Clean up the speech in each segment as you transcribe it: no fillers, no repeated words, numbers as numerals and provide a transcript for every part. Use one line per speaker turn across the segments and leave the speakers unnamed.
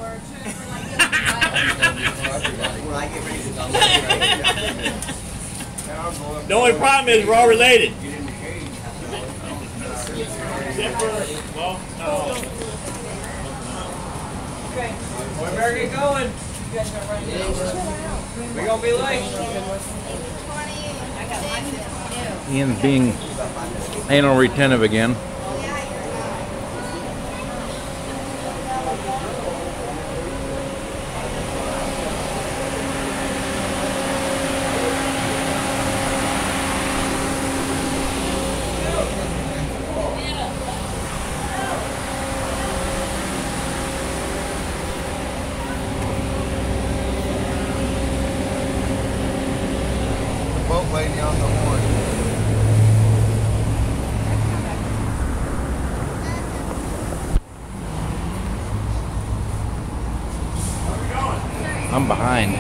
The only problem is we're all related. Well, no.
We better get going. We're gonna be late.
Ian's being anal retentive again.
Boat lady on the horn.
I'm behind.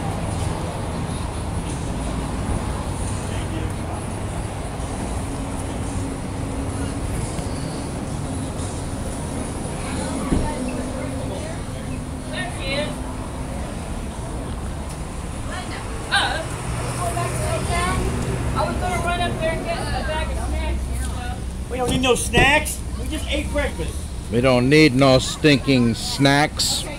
We don't need no snacks. We just ate breakfast.
We don't need no stinking snacks.